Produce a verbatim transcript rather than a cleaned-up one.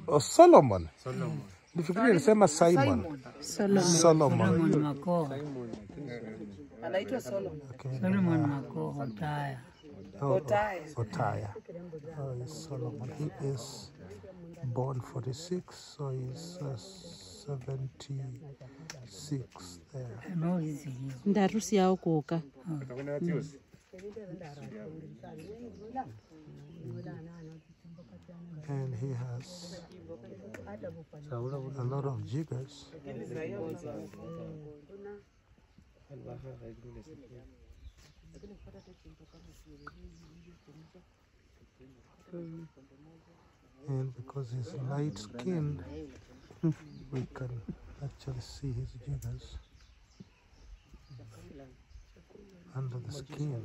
Oh, Solomon. Nifikiria nisema Simon. Solomon. Solomon. Makoha. Anaitwa Solomon. Okay. Solomon Makoha Otaya. Oh, Otaya. Otaya. Oh, yes, Solomon. He is born forty-six, so he's uh, seventy-six there. No, he's here. Ndarusi yao kuoka. And he has a lot of jiggers. And because he's light skinned, we can actually see his jiggers under the skin.